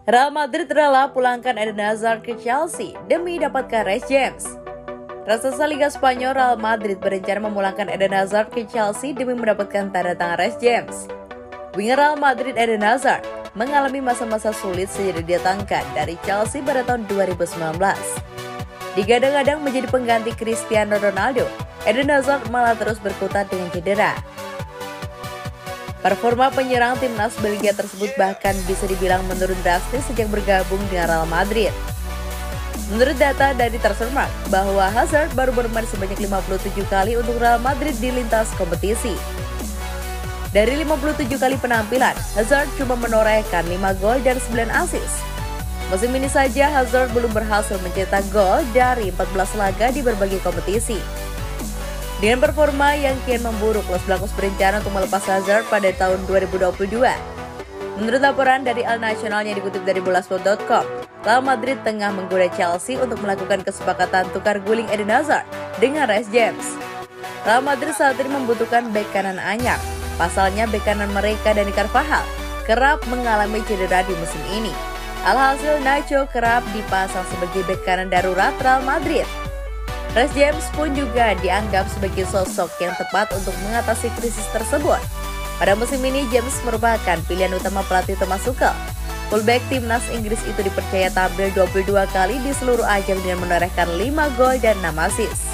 Real Madrid rela pulangkan Eden Hazard ke Chelsea demi dapatkan Reece James. Raksasa Liga Spanyol Real Madrid berencana memulangkan Eden Hazard ke Chelsea demi mendapatkan tanda tangan Reece James. Winger Real Madrid Eden Hazard mengalami masa-masa sulit sejak didatangkan dari Chelsea pada tahun 2019. Digadang-gadang menjadi pengganti Cristiano Ronaldo, Eden Hazard malah terus berkutat dengan cedera. Performa penyerang timnas Belgia tersebut bahkan bisa dibilang menurun drastis sejak bergabung dengan Real Madrid. Menurut data dari Transfermarkt, bahwa Hazard baru bermain sebanyak 57 kali untuk Real Madrid di lintas kompetisi. Dari 57 kali penampilan, Hazard cuma menorehkan 5 gol dan 9 assist. Musim ini saja Hazard belum berhasil mencetak gol dari 14 laga di berbagai kompetisi. Dengan performa yang kian memburuk, Los Blancos berencana untuk melepas Hazard pada tahun 2022. Menurut laporan dari El Nacional yang dikutip dari Bolasport.com, Real Madrid tengah menggoda Chelsea untuk melakukan kesepakatan tukar guling Eden Hazard dengan Reece James. Real Madrid saat ini membutuhkan bek kanan anyar. Pasalnya bek kanan mereka, Dani Carvajal, kerap mengalami cedera di musim ini. Alhasil Nacho kerap dipasang sebagai bek kanan darurat Real Madrid. Reece James pun juga dianggap sebagai sosok yang tepat untuk mengatasi krisis tersebut. Pada musim ini, James merupakan pilihan utama pelatih Thomas Tuchel. Fullback timnas Inggris itu dipercaya tampil 22 kali di seluruh ajang dengan menorehkan 5 gol dan 6 assist.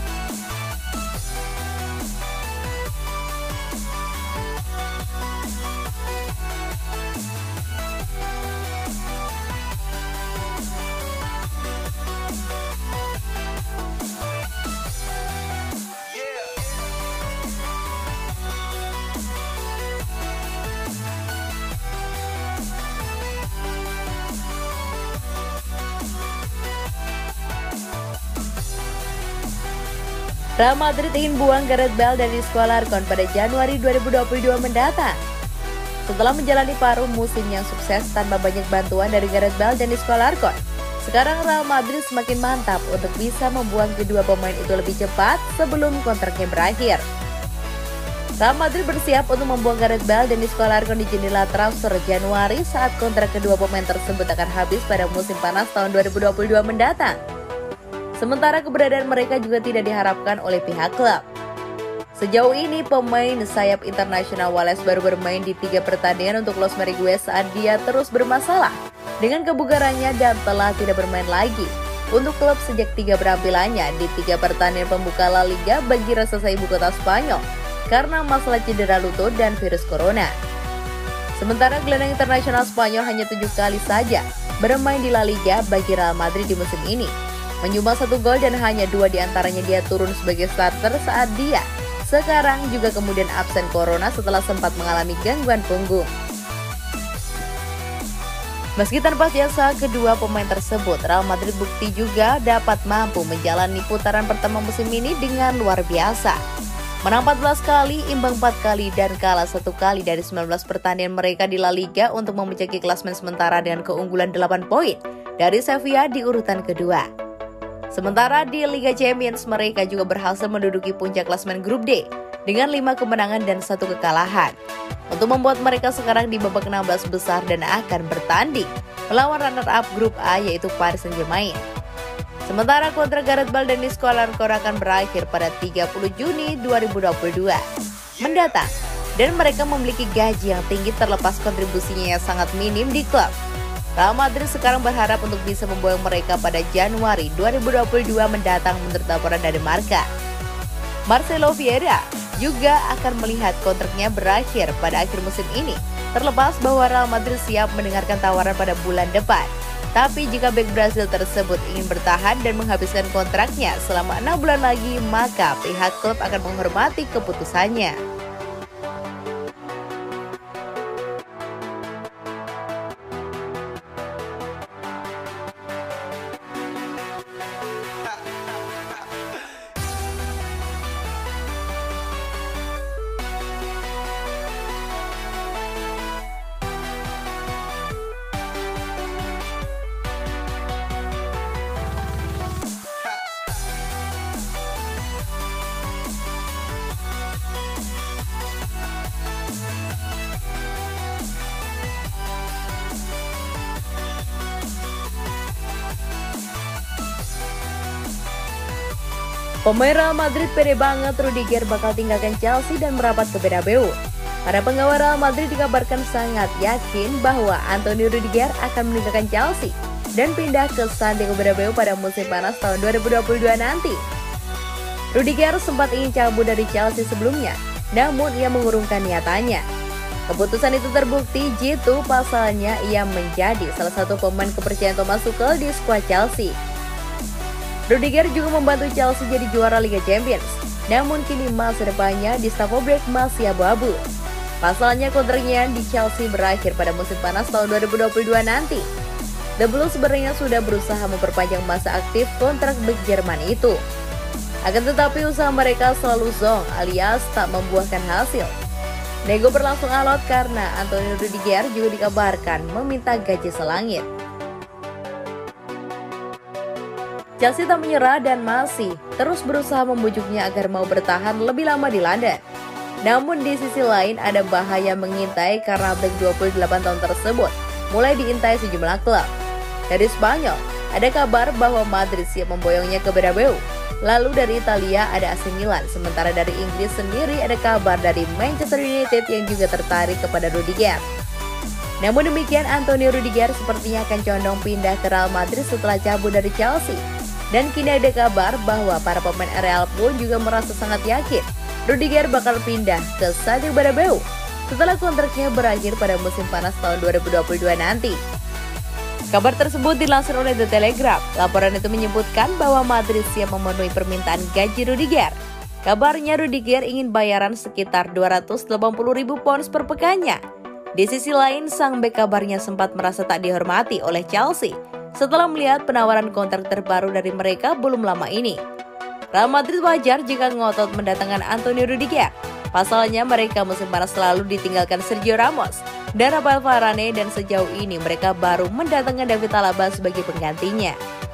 Real Madrid ingin buang Gareth Bale dari skuad Larkon pada Januari 2022 mendatang. Setelah menjalani paruh musim yang sukses tanpa banyak bantuan dari Gareth Bale dan skuad Larkon, sekarang Real Madrid semakin mantap untuk bisa membuang kedua pemain itu lebih cepat sebelum kontraknya berakhir. Real Madrid bersiap untuk membuang Gareth Bale dan skuad Larkon di jendela transfer Januari saat kontrak kedua pemain tersebut akan habis pada musim panas tahun 2022 mendatang. Sementara keberadaan mereka juga tidak diharapkan oleh pihak klub. Sejauh ini pemain sayap internasional Wales baru bermain di 3 pertandingan untuk Los Merengues saat dia terus bermasalah dengan kebugarannya dan telah tidak bermain lagi untuk klub sejak 3 penampilannya di 3 pertandingan pembuka La Liga bagi raksasa ibu kota Spanyol karena masalah cedera lutut dan virus corona. Sementara gelandang internasional Spanyol hanya 7 kali saja bermain di La Liga bagi Real Madrid di musim ini, menyumbang 1 gol dan hanya 2 diantaranya dia turun sebagai starter saat dia sekarang juga kemudian absen corona setelah sempat mengalami gangguan punggung. Meski tanpa jasa kedua pemain tersebut, Real Madrid bukti juga dapat mampu menjalani putaran pertama musim ini dengan luar biasa. Menang 14 kali, imbang 4 kali, dan kalah 1 kali dari 19 pertandingan mereka di La Liga untuk memecahki klasmen sementara dengan keunggulan 8 poin dari Sevilla di urutan kedua. Sementara di Liga Champions mereka juga berhasil menduduki puncak klasemen grup D dengan 5 kemenangan dan 1 kekalahan untuk membuat mereka sekarang di babak 16 besar dan akan bertanding melawan runner-up grup A yaitu Paris Saint-Germain. Sementara kontrak Gareth Bale dan skuad Larkon akan berakhir pada 30 Juni 2022 mendatang dan mereka memiliki gaji yang tinggi terlepas kontribusinya yang sangat minim di klub. Real Madrid sekarang berharap untuk bisa membuang mereka pada Januari 2022 mendatang menurut laporan dari Marca. Marcelo Vieira juga akan melihat kontraknya berakhir pada akhir musim ini, terlepas bahwa Real Madrid siap mendengarkan tawaran pada bulan depan. Tapi jika bek Brasil tersebut ingin bertahan dan menghabiskan kontraknya selama 6 bulan lagi, maka pihak klub akan menghormati keputusannya. Pemain Real Madrid pede banget Rudiger bakal tinggalkan Chelsea dan merapat ke Bernabeu. Para pengawal Real Madrid dikabarkan sangat yakin bahwa Antonio Rudiger akan meninggalkan Chelsea dan pindah ke Santiago Bernabeu pada musim panas tahun 2022 nanti. Rudiger sempat ingin cabut dari Chelsea sebelumnya, namun ia mengurungkan niatannya. Keputusan itu terbukti jitu pasalnya ia menjadi salah satu pemain kepercayaan Thomas Tuchel di skuad Chelsea. Rudiger juga membantu Chelsea jadi juara Liga Champions, namun kini masa depannya di Stamford Bridge masih abu-abu. Pasalnya kontraknya di Chelsea berakhir pada musim panas tahun 2022 nanti. The Blues sebenarnya sudah berusaha memperpanjang masa aktif kontrak bek Jerman itu. Akan tetapi usaha mereka selalu zonk alias tak membuahkan hasil. Nego berlangsung alot karena Antonio Rudiger juga dikabarkan meminta gaji selangit. Chelsea tak menyerah dan masih terus berusaha membujuknya agar mau bertahan lebih lama di London. Namun di sisi lain ada bahaya mengintai karena bek 28 tahun tersebut mulai diintai sejumlah klub. Dari Spanyol, ada kabar bahwa Madrid siap memboyongnya ke Bernabeu. Lalu dari Italia ada AC Milan, sementara dari Inggris sendiri ada kabar dari Manchester United yang juga tertarik kepada Rudiger. Namun demikian, Antonio Rudiger sepertinya akan condong pindah ke Real Madrid setelah cabut dari Chelsea. Dan kini ada kabar bahwa para pemain Real pun juga merasa sangat yakin Rudiger bakal pindah ke Santiago Bernabeu setelah kontraknya berakhir pada musim panas tahun 2022 nanti. Kabar tersebut dilansir oleh The Telegraph. Laporan itu menyebutkan bahwa Madrid siap memenuhi permintaan gaji Rudiger. Kabarnya Rudiger ingin bayaran sekitar 280.000 pounds per pekannya. Di sisi lain, sang bek kabarnya sempat merasa tak dihormati oleh Chelsea setelah melihat penawaran kontrak terbaru dari mereka belum lama ini. Real Madrid wajar jika ngotot mendatangkan Antonio Rudiger. Pasalnya mereka musim panas lalu ditinggalkan Sergio Ramos dan Rafael Varane dan sejauh ini mereka baru mendatangkan David Alaba sebagai penggantinya.